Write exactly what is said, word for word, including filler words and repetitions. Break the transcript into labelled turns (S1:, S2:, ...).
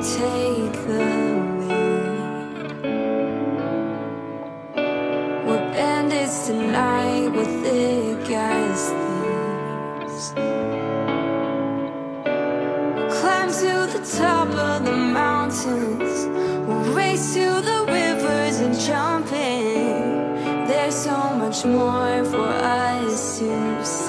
S1: take the lead. We're bandits tonight, we're thick as thieves. We'll climb to the top of the mountains, we'll race to the rivers and jump in. There's so much more for us to see.